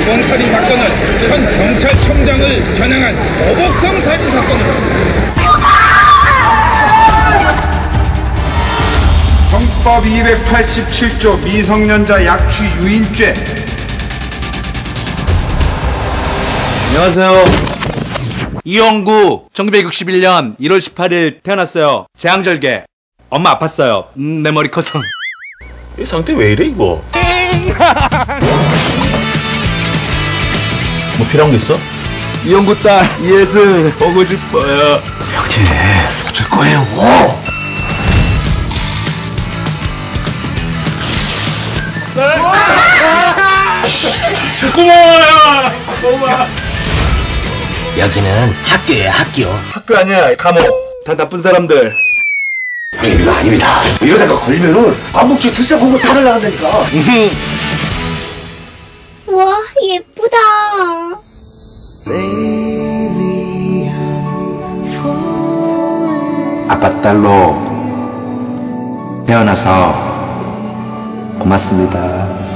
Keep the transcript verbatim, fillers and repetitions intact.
주범살인 사건을 현 경찰청장을 겨냥한 어복성 살인 사건으로 형법 이백팔십칠 조 미성년자 약취 유인죄. 안녕하세요. 이영구 천구백육십일 년 일월 십팔일 태어났어요. 재앙절개. 엄마 아팠어요. 음, 내 머리 커서. 이 상태 왜 이래 이거? 뭐 필요한 거 있어? 이영구 딸 이예슬 보고 싶어요. 형님 어쩔 거예요? 고마워요. 고마워. 여기는 학교예요, 학교. 학교 아니야, 감옥. 다 나쁜 사람들. 형님 이거 아닙니다. 이러다가 걸리면은 암묵지 들싸 보고 다 날라간다니까. 와, 예쁘다. 아빠 딸로 태어나서 고맙습니다.